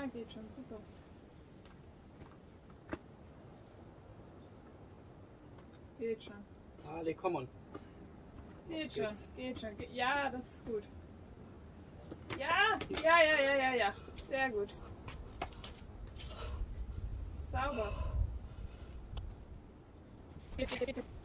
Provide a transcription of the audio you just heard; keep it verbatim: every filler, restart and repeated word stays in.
geht schon, super. Geht schon. Ali, komm on. Geht schon, geht schon. Ge ja, das ist gut. Ja, ja, ja, ja, ja, ja. Sehr gut. Sauber. Geht, geht, geht.